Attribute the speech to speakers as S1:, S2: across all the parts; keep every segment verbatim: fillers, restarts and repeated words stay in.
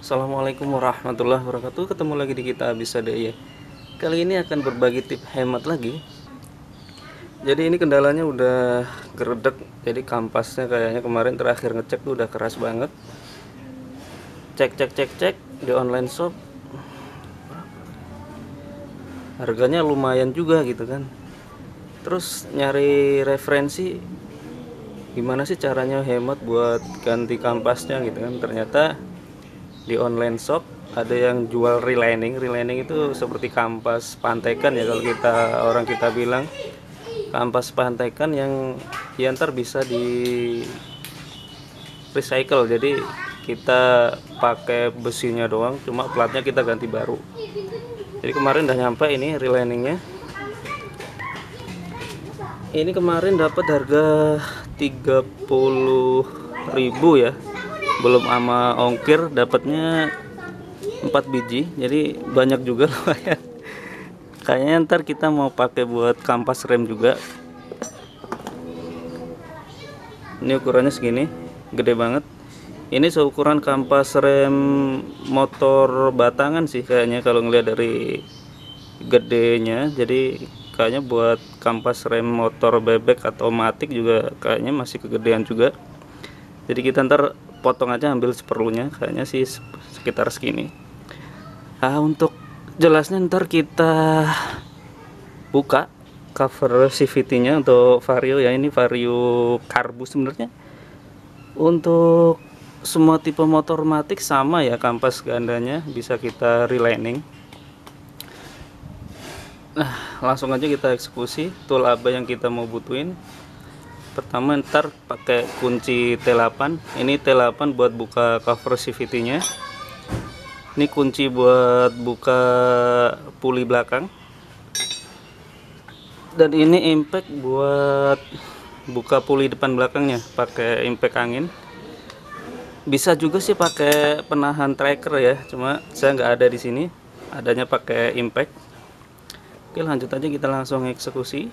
S1: Assalamualaikum warahmatullahi wabarakatuh. Ketemu lagi di kita bisa deh ya. Kali ini akan berbagi tips hemat lagi. Jadi ini kendalanya udah geredek. Jadi kampasnya kayaknya kemarin terakhir ngecek tuh udah keras banget. Cek cek cek cek di online shop. Harganya lumayan juga gitu kan. Terus nyari referensi gimana sih caranya hemat buat ganti kampasnya gitu kan. Ternyata di online shop ada yang jual relining. Relining itu seperti kampas pantekan ya, kalau kita orang kita bilang kampas pantekan yang ya ntar bisa di recycle. Jadi kita pakai besinya doang, cuma platnya kita ganti baru. Jadi kemarin udah nyampe ini reliningnya. Ini kemarin dapat harga tiga puluh ribu ya, belum sama ongkir, dapatnya empat biji, jadi banyak juga lumayan. Kayaknya ntar kita mau pakai buat kampas rem juga. Ini ukurannya segini, gede banget. Ini seukuran kampas rem motor batangan sih kayaknya kalau ngeliat dari gedenya. Jadi kayaknya buat kampas rem motor bebek atau matic juga kayaknya masih kegedean juga. Jadi kita ntar potong aja, ambil seperlunya, kayaknya sih sekitar segini. Nah, untuk jelasnya ntar kita buka cover C V T-nya untuk Vario ya. Ini Vario karbu sebenarnya. Untuk semua tipe motor matic sama ya, kampas gandanya bisa kita relining. Nah, langsung aja kita eksekusi. Tool apa yang kita mau butuhin? Pertama ntar pakai kunci T delapan. Ini T delapan buat buka cover C V T-nya. Ini kunci buat buka puli belakang. Dan ini impact buat buka puli depan belakangnya, pakai impact angin. Bisa juga sih pakai penahan tracker ya, cuma saya nggak ada di sini. Adanya pakai impact. Oke, lanjut aja, kita langsung eksekusi.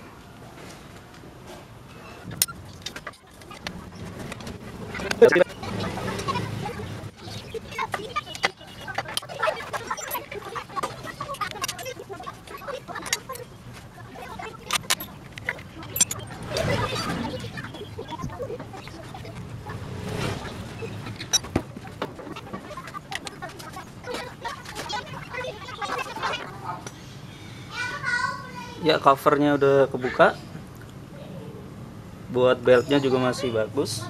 S1: Ya, covernya udah kebuka. Buat beltnya juga masih bagus.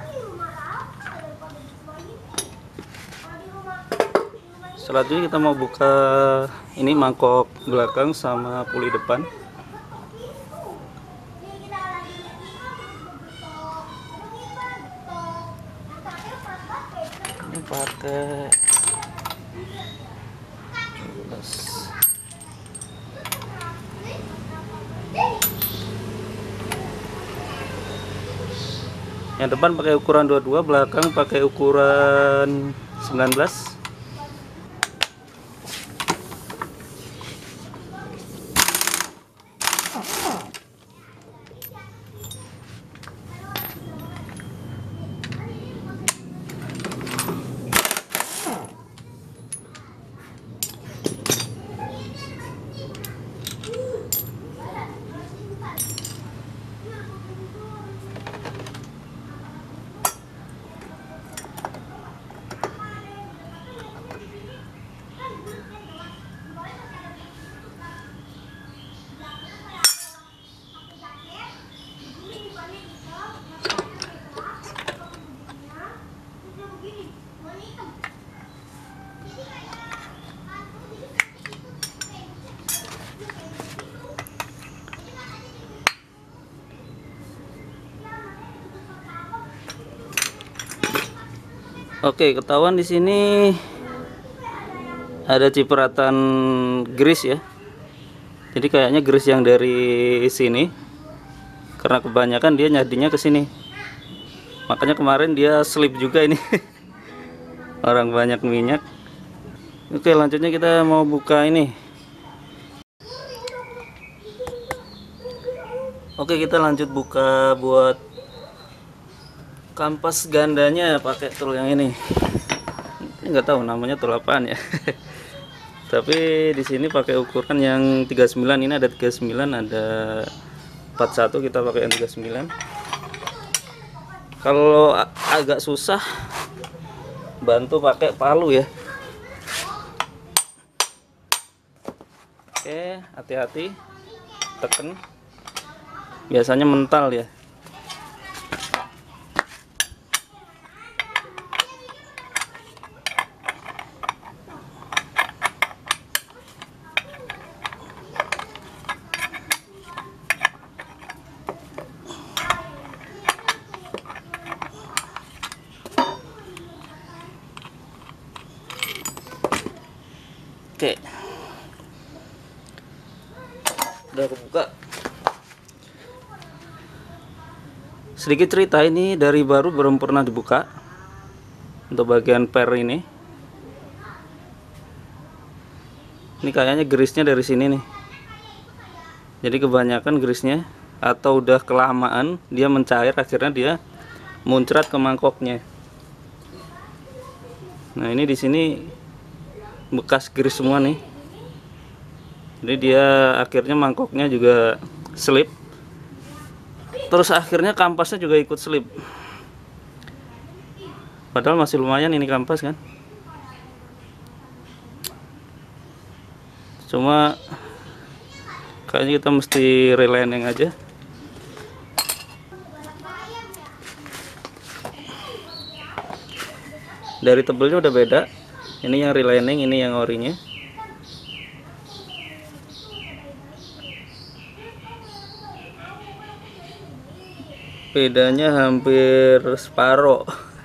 S1: Selanjutnya kita mau buka ini mangkok belakang sama puli depan. Ini pakai yang depan pakai ukuran dua puluh dua, belakang pakai ukuran sembilan belas. Oke, ketahuan di sini ada cipratan grease ya. Jadi kayaknya grease yang dari sini, karena kebanyakan dia nyadinya ke sini. Makanya kemarin dia slip juga ini. Orang banyak minyak. Oke, lanjutnya kita mau buka ini. Oke, kita lanjut buka buat kampas gandanya pakai tool yang ini. nggak tahu namanya tool apaan ya. Tapi di sini pakai ukuran yang tiga puluh sembilan. Ini ada tiga puluh sembilan, ada empat puluh satu, kita pakai yang tiga puluh sembilan. Kalau agak susah, bantu pakai palu ya. Oke, hati-hati tekan, biasanya mental ya. Oke, udah aku buka. Sedikit cerita, ini dari baru, belum pernah dibuka untuk bagian per ini. Ini kayaknya grease-nya dari sini nih. Jadi kebanyakan grease-nya atau udah kelamaan dia mencair, akhirnya dia muncrat ke mangkoknya. Nah, ini di sini bekas grease semua nih. Jadi dia akhirnya mangkoknya juga slip. Terus akhirnya kampasnya juga ikut slip. Padahal masih lumayan ini kampas kan. Cuma kayaknya kita mesti relining aja. Dari tebelnya udah beda. Ini yang relining, ini yang orinya. Bedanya hampir separoh.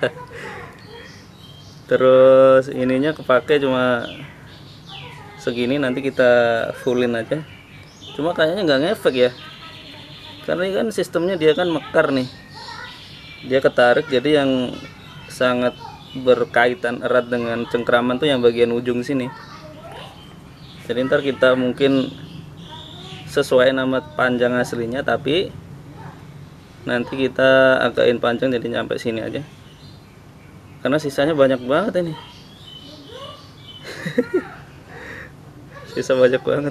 S1: Terus ininya kepake cuma segini, nanti kita fullin aja. Cuma kayaknya nggak ngefek ya, karena ini kan sistemnya dia kan mekar nih, dia ketarik. Jadi yang sangat berkaitan erat dengan cengkraman tuh yang bagian ujung sini. Jadi ntar kita mungkin sesuai nama panjang aslinya, tapi nanti kita again panjang jadi nyampe sini aja, karena sisanya banyak banget ini. Sisa banyak banget.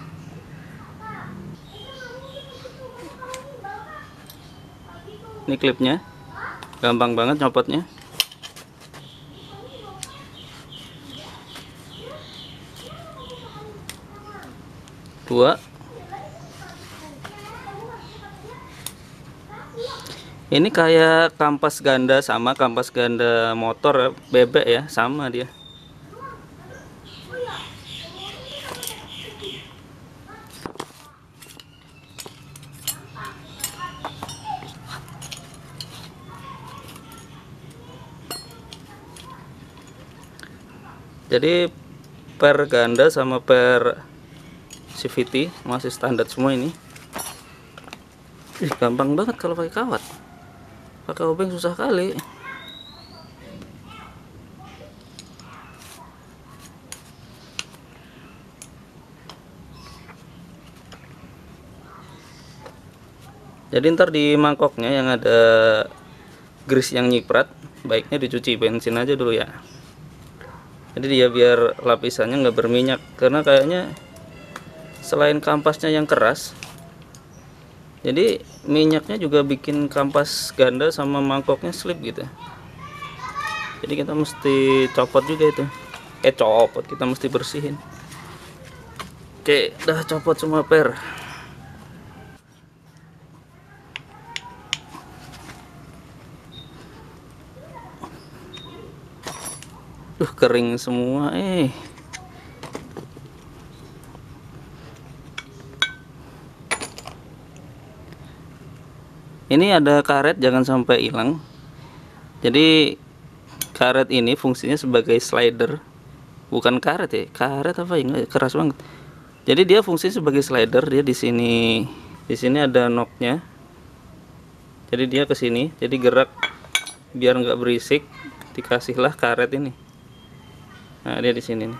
S1: Ini klipnya gampang banget nyopotnya. Dua. Ini kayak kampas ganda, sama kampas ganda motor bebek ya, sama dia. Jadi per ganda sama per C V T masih standar semua ini. Ih, gampang banget kalau pakai kawat. Pakai obeng susah kali. Jadi ntar di mangkoknya yang ada grease yang nyiprat, baiknya dicuci bensin aja dulu ya. Jadi dia biar lapisannya nggak berminyak, karena kayaknya selain kampasnya yang keras, jadi minyaknya juga bikin kampas ganda sama mangkoknya slip gitu. Jadi kita mesti copot juga itu. Eh copot, kita mesti bersihin. Oke, udah copot semua per. Duh, kering semua eh. Ini ada karet, jangan sampai hilang. Jadi karet ini fungsinya sebagai slider. Bukan karet ya, karet apa ya? Nggak, keras banget. Jadi dia fungsinya sebagai slider. Dia di sini, di sini ada knocknya. Jadi dia ke sini, jadi gerak biar nggak berisik. Dikasihlah karet ini. Nah, dia di sini nih.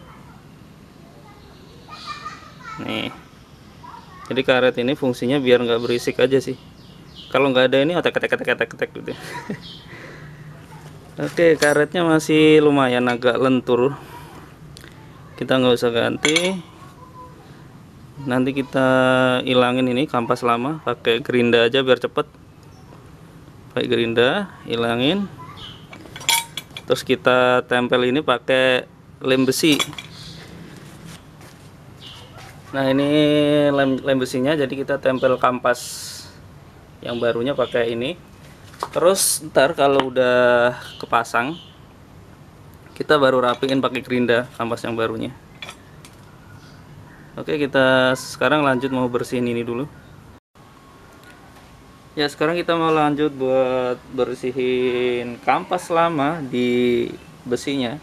S1: Nih. Jadi karet ini fungsinya biar nggak berisik aja sih. Kalau nggak ada ini otek otek otek otek otek gitu. Oke, karetnya masih lumayan agak lentur, kita nggak usah ganti. Nanti kita ilangin ini kampas lama pakai gerinda aja biar cepet. Pakai gerinda, ilangin. Terus kita tempel ini pakai lem besi. Nah, ini lem, lem besinya, jadi kita tempel kampas yang barunya pakai ini. Terus ntar kalau udah kepasang, kita baru rapiin pakai gerinda kampas yang barunya. Oke, kita sekarang lanjut mau bersihin ini dulu. Ya, sekarang kita mau lanjut buat bersihin kampas lama di besinya.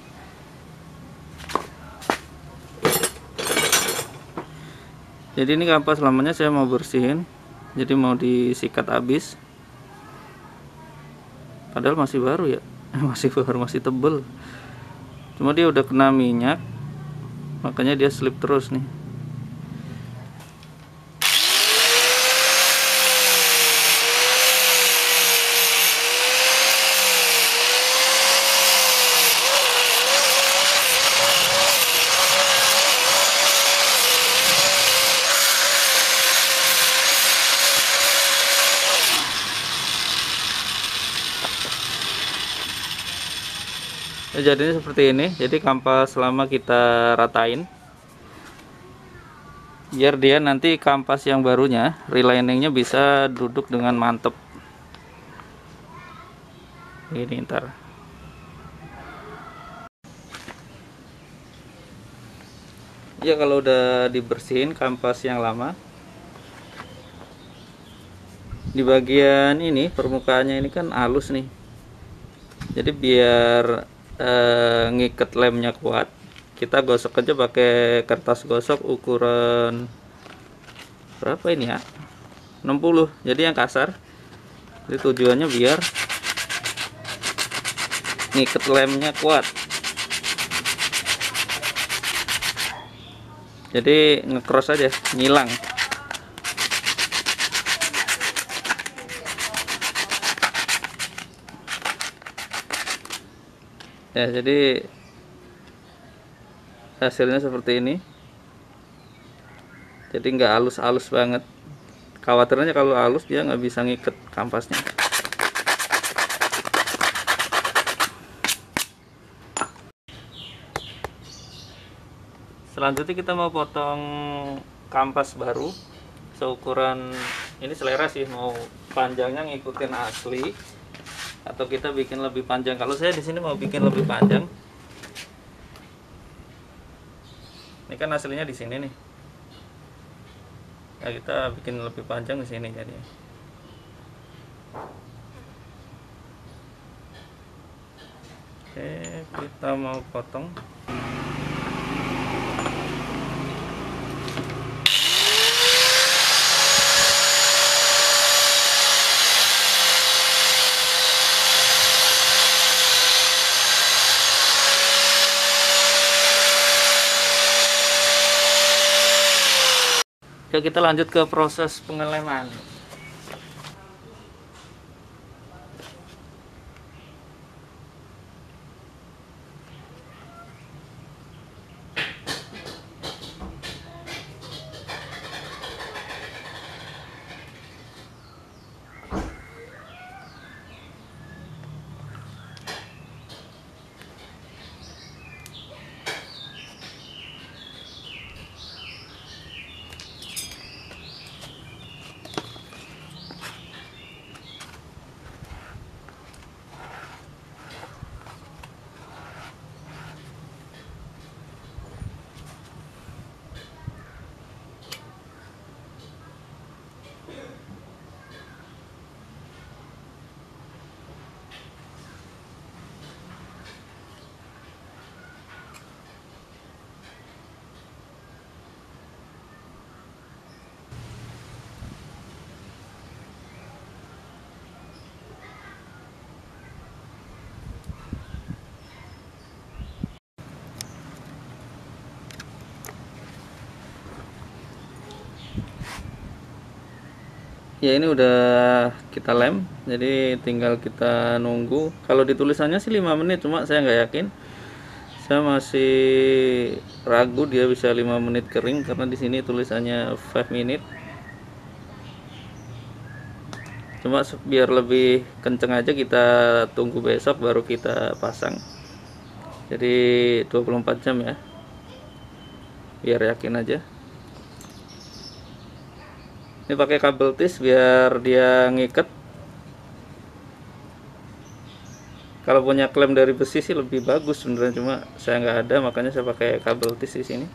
S1: Jadi ini kampas lamanya saya mau bersihin, jadi mau disikat habis. Padahal masih baru ya, masih baru, masih tebel. Cuma dia udah kena minyak, makanya dia slip terus nih. Ya, jadinya seperti ini. Jadi kampas lama kita ratain biar dia nanti kampas yang barunya reliningnya bisa duduk dengan mantep. Ini ntar. Ya, kalau udah dibersihin kampas yang lama, di bagian ini permukaannya ini kan halus nih. Jadi biar eh, ngiket lemnya kuat, kita gosok aja pakai kertas gosok ukuran berapa ini ya, enam puluh, jadi yang kasar. Jadi tujuannya biar ngiket lemnya kuat, jadi ngecross aja, ngilang. Ya, jadi hasilnya seperti ini. Jadi nggak halus-halus banget. Khawatirnya kalau halus dia nggak bisa ngiket kampasnya. Selanjutnya kita mau potong kampas baru seukuran, ini selera sih, mau panjangnya ngikutin asli atau kita bikin lebih panjang. Kalau saya di sini mau bikin lebih panjang. Ini kan hasilnya di sini nih. Nah, kita bikin lebih panjang di sini jadi. Oke, kita mau potong. Oke, kita lanjut ke proses pengeleman. Ya ini udah kita lem, jadi tinggal kita nunggu. Kalau di tulisannya sih lima menit, cuma saya nggak yakin. Saya masih ragu dia bisa lima menit kering karena di sini tulisannya lima menit. Cuma biar lebih kenceng aja kita tunggu besok baru kita pasang. Jadi dua puluh empat jam ya. Biar yakin aja. Ini pakai kabel tis biar dia ngikat. Kalau punya klem dari besi sih lebih bagus sebenarnya, cuma saya nggak ada, makanya saya pakai kabel tis di sini.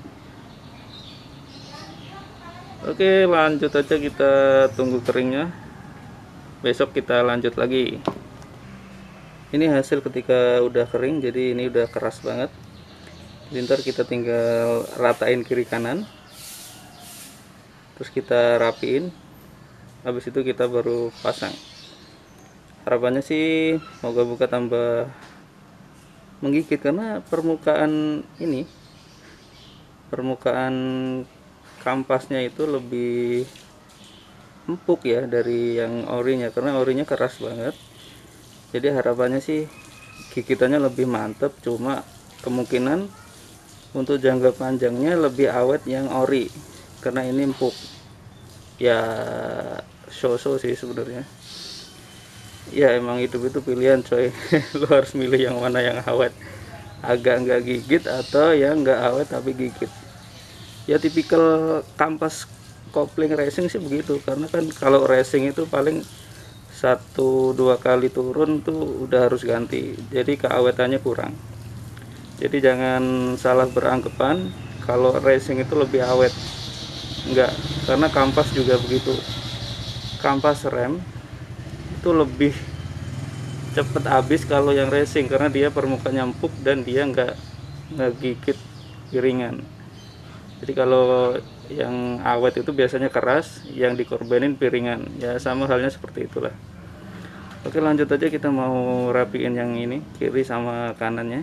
S1: Oke, lanjut aja kita tunggu keringnya. Besok kita lanjut lagi. Ini hasil ketika udah kering, jadi ini udah keras banget. Jadi ntar kita tinggal ratain kiri kanan. Terus kita rapiin, habis itu kita baru pasang. Harapannya sih moga-moga tambah menggigit, karena permukaan ini permukaan kampasnya itu lebih empuk ya dari yang orinya, karena orinya keras banget. Jadi harapannya sih gigitannya lebih mantep, cuma kemungkinan untuk jangka panjangnya lebih awet yang ori karena ini empuk ya. So-so sih sebenarnya ya, emang hidup itu pilihan coy. Lu harus milih yang mana yang awet, agak nggak gigit atau yang nggak awet tapi gigit. Ya tipikal kampas kopling racing sih begitu, karena kan kalau racing itu paling satu dua kali turun tuh udah harus ganti, jadi keawetannya kurang. Jadi jangan salah beranggapan kalau racing itu lebih awet. Enggak, karena kampas juga begitu. Kampas rem itu lebih cepet habis kalau yang racing, karena dia permukaannya empuk dan dia enggak ngegigit piringan. Jadi kalau yang awet itu biasanya keras, yang dikorbanin piringan. Ya sama halnya seperti itulah. Oke, lanjut aja, kita mau rapiin yang ini kiri sama kanannya.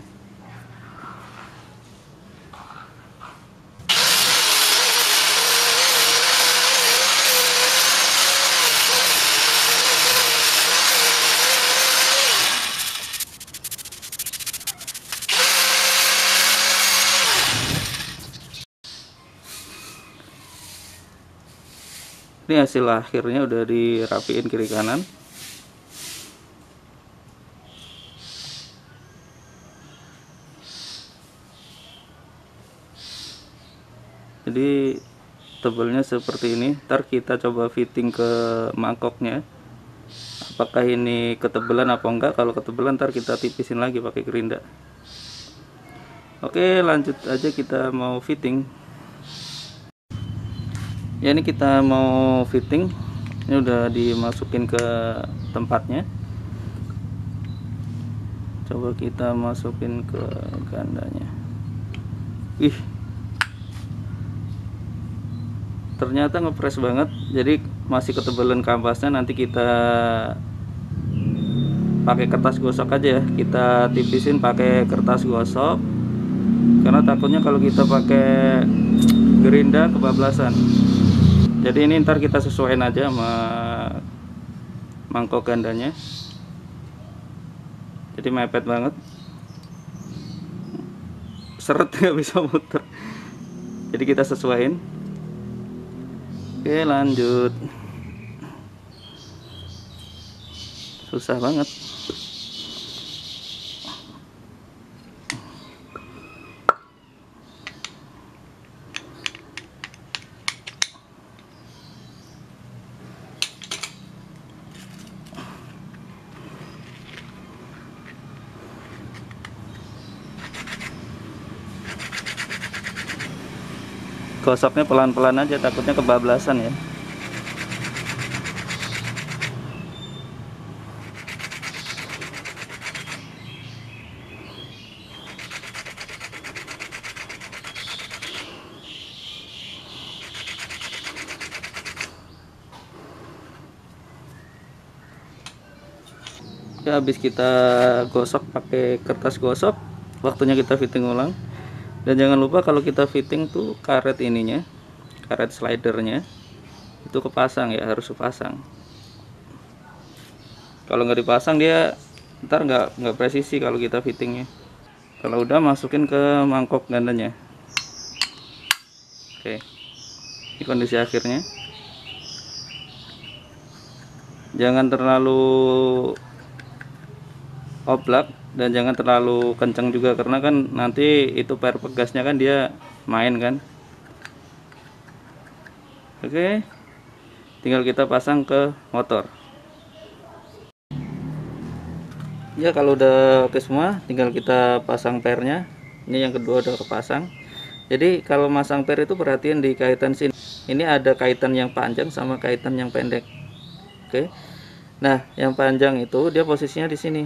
S1: Ini hasil akhirnya udah dirapiin kiri kanan. Jadi tebelnya seperti ini. Ntar kita coba fitting ke mangkoknya, apakah ini ketebelan apa enggak. Kalau ketebelan ntar kita tipisin lagi pakai gerinda. Oke, lanjut aja, kita mau fitting. Ya ini kita mau fitting. Ini udah dimasukin ke tempatnya. Coba kita masukin ke gandanya. Ih, ternyata ngepres banget. Jadi masih ketebalan kampasnya. Nanti kita pakai kertas gosok aja ya. Kita tipisin pakai kertas gosok, karena takutnya kalau kita pakai gerinda kebablasan. Jadi ini ntar kita sesuaiin aja sama mangkok gandanya. Jadi mepet banget, seret nggak bisa muter. Jadi kita sesuaiin. Oke, lanjut. Susah banget. Gosoknya pelan-pelan aja, takutnya kebablasan ya. Ya, habis kita gosok pakai kertas gosok, waktunya kita fitting ulang. Dan jangan lupa kalau kita fitting tuh karet ininya, karet slidernya itu kepasang ya, harus kepasang. Kalau nggak dipasang dia ntar nggak nggak presisi kalau kita fittingnya. Kalau udah, masukin ke mangkok gandanya. Oke, ini kondisi akhirnya. Jangan terlalu oblak dan jangan terlalu kencang juga, karena kan nanti itu per pegasnya kan dia main kan. Oke, tinggal kita pasang ke motor. Ya, kalau udah oke semua, tinggal kita pasang pernya. Ini yang kedua udah kepasang. Jadi kalau masang per itu perhatian di kaitan sini. Ini ada kaitan yang panjang sama kaitan yang pendek. Oke. Nah, yang panjang itu dia posisinya di sini.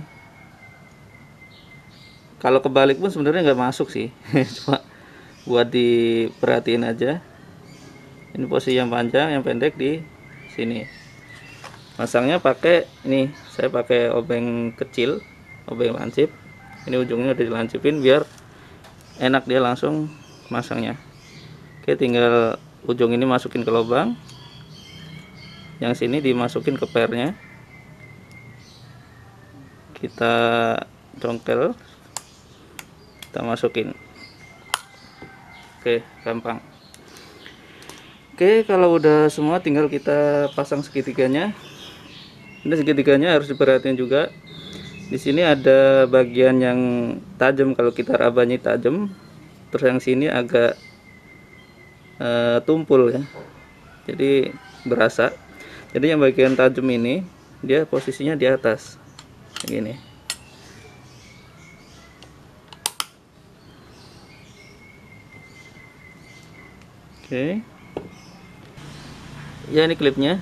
S1: Kalau kebalik pun sebenarnya nggak masuk sih. Cuma buat diperhatiin aja. Ini posisi yang panjang, yang pendek di sini. Masangnya pakai ini, saya pakai obeng kecil, obeng lancip. Ini ujungnya udah dilancipin biar enak dia langsung masangnya. Oke, tinggal ujung ini masukin ke lubang, yang sini dimasukin ke pernya, kita congkel, kita masukin. Oke, gampang. Oke, kalau udah semua tinggal kita pasang segitiganya. Ini segitiganya harus diperhatiin juga. Di sini ada bagian yang tajam, kalau kita rabanya tajam, terus yang sini agak uh, tumpul ya. Jadi berasa. Jadi yang bagian tajam ini dia posisinya di atas. Begini. Oke. Ya, ini klipnya.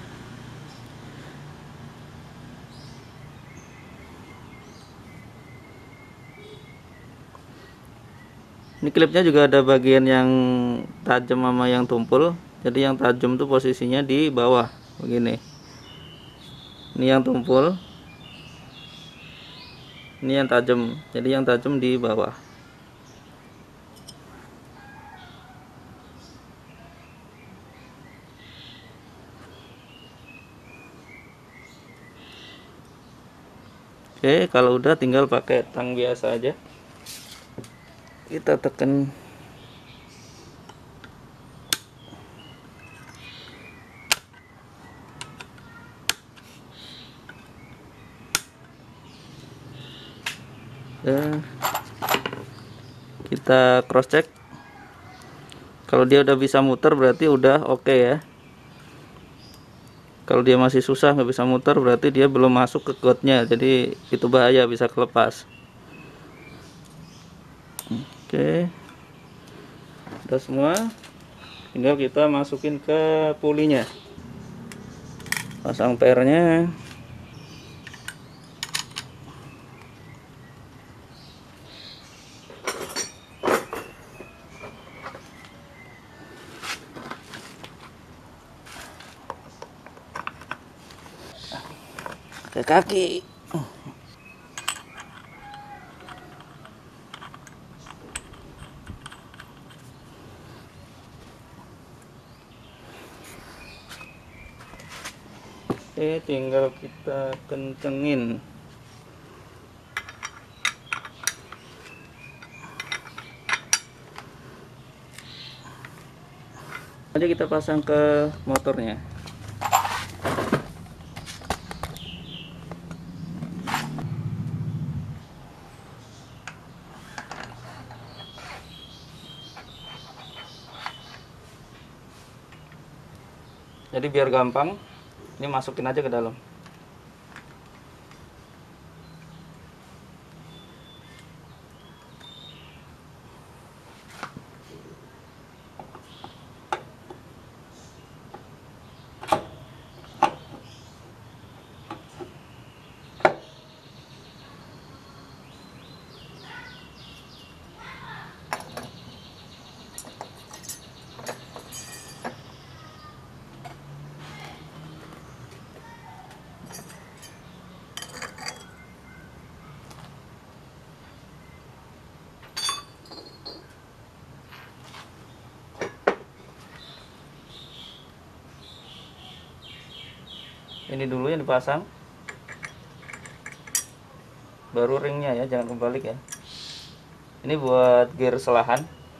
S1: Ini klipnya juga ada bagian yang tajam sama yang tumpul. Jadi yang tajam tuh posisinya di bawah begini. Ini yang tumpul, ini yang tajam. Jadi yang tajam di bawah. Oke, kalau udah tinggal pakai tang biasa aja. Kita tekan. Dan kita cross check. Kalau dia udah bisa muter berarti udah oke okay ya. Kalau dia masih susah nggak bisa muter berarti dia belum masuk ke gotnya, jadi itu bahaya, bisa kelepas. Oke, udah semua, tinggal kita masukin ke pulinya, pasang pernya. Ke kaki. Oke, tinggal kita kencengin. Aja kita pasang ke motornya. Jadi biar gampang, ini masukin aja ke dalam. Ini dulu yang dipasang. baru ringnya ya, jangan kebalik ya. Ini buat gear selahan.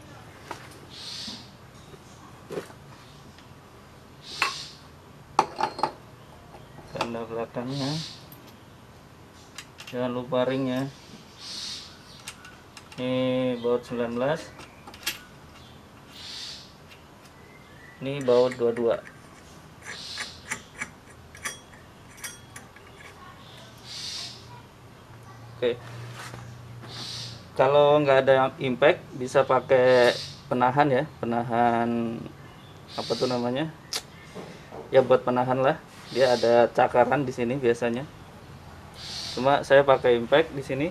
S1: Tanda belakangnya, jangan lupa ringnya. Ini baut sembilan belas, ini baut dua puluh dua. Oke, kalau nggak ada impact bisa pakai penahan ya, penahan apa tuh namanya ya, buat penahan lah. Dia ada cakaran di sini biasanya, cuma saya pakai impact di sini.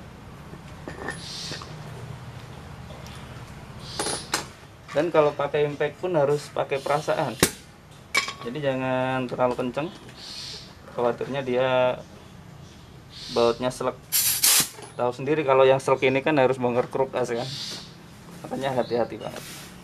S1: Dan kalau pakai impact pun harus pakai perasaan, jadi jangan terlalu kenceng, khawatirnya dia bautnya selek. Tahu sendiri kalau yang selek ini kan harus bongkar kruk as kan, makanya hati-hati banget.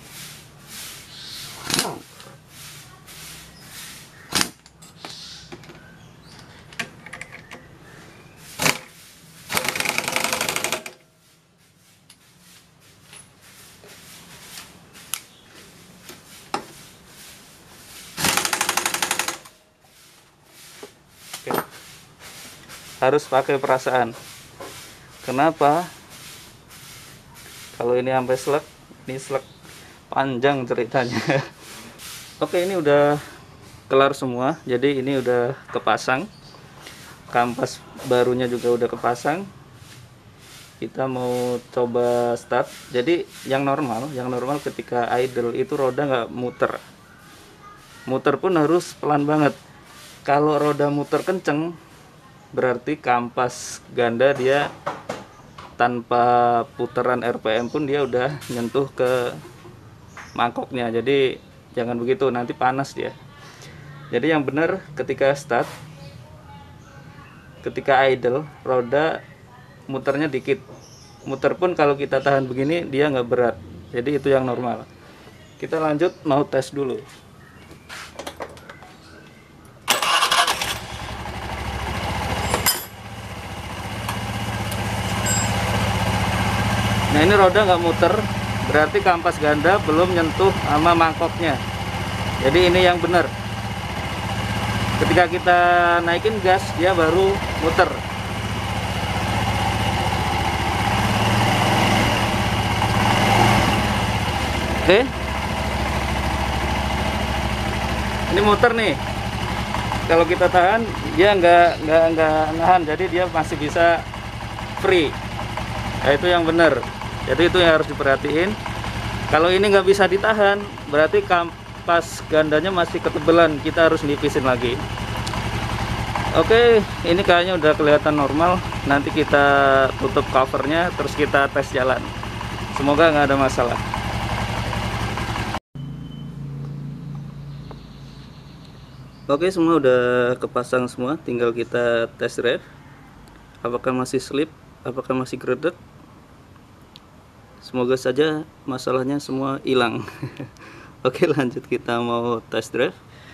S1: Oke. Harus pakai perasaan. Kenapa? Kalau ini sampai selek, ini selek panjang ceritanya. Oke, ini udah kelar semua. Jadi ini udah kepasang. Kampas barunya juga udah kepasang. Kita mau coba start. Jadi yang normal, yang normal ketika idle itu roda nggak muter. Muter pun harus pelan banget. Kalau roda muter kenceng, berarti kampas ganda dia tanpa putaran R P M pun dia udah nyentuh ke mangkoknya. Jadi jangan begitu, nanti panas dia. Jadi yang benar ketika start, ketika idle, roda muternya dikit. Muter pun kalau kita tahan begini dia nggak berat. Jadi itu yang normal. Kita lanjut mau tes dulu. Nah, ini roda nggak muter, berarti kampas ganda belum nyentuh sama mangkoknya. Jadi ini yang benar. Ketika kita naikin gas, dia baru muter. Oke, ini muter nih. Kalau kita tahan, dia nggak nggak nggak nahan, jadi dia masih bisa free. Nah, itu yang benar. Jadi itu yang harus diperhatiin. Kalau ini nggak bisa ditahan, berarti kampas gandanya masih ketebelan, kita harus nipisin lagi. Oke, ini kayaknya udah kelihatan normal. Nanti kita tutup covernya, terus kita tes jalan. Semoga nggak ada masalah. Oke, semua udah kepasang semua, tinggal kita tes drive. Apakah masih slip, apakah masih gredek. Semoga saja masalahnya semua hilang. Oke, lanjut kita mau test drive.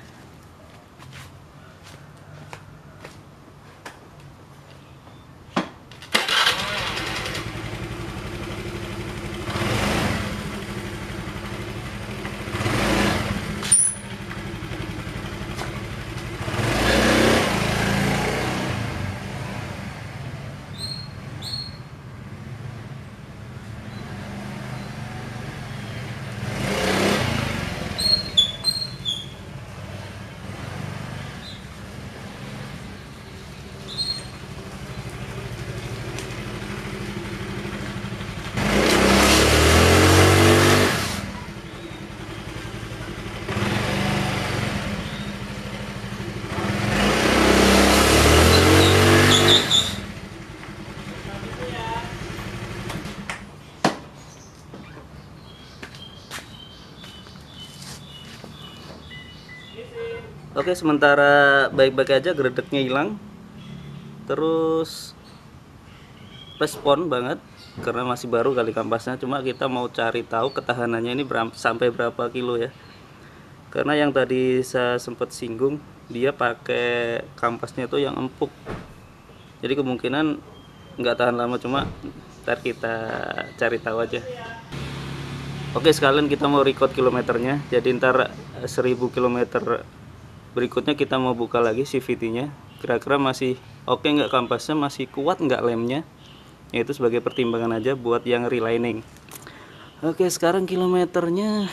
S1: Oke, sementara baik-baik aja, gredeknya hilang. Terus respon banget karena masih baru kali kampasnya. Cuma kita mau cari tahu ketahanannya ini berapa, sampai berapa kilo ya. Karena yang tadi saya sempat singgung, dia pakai kampasnya tuh yang empuk. Jadi kemungkinan nggak tahan lama, cuma ntar kita cari tahu aja. Oke, sekalian kita mau record kilometernya, jadi ntar seribu kilometer berikutnya kita mau buka lagi C V T-nya, kira-kira masih oke nggak kampasnya, masih kuat nggak lemnya, itu sebagai pertimbangan aja buat yang relining. Oke, sekarang kilometernya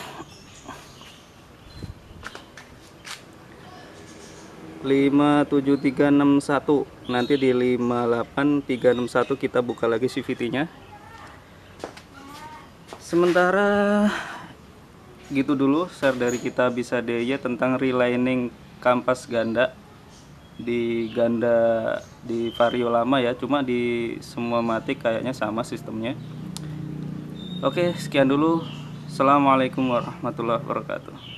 S1: lima tujuh tiga enam satu, nanti di lima delapan tiga enam satu kita buka lagi C V T-nya. Sementara gitu dulu share dari kita Bisa D I Y tentang relining kampas ganda di ganda di vario lama ya, cuma di semua matic kayaknya sama sistemnya. Oke, sekian dulu. Assalamualaikum warahmatullahi wabarakatuh.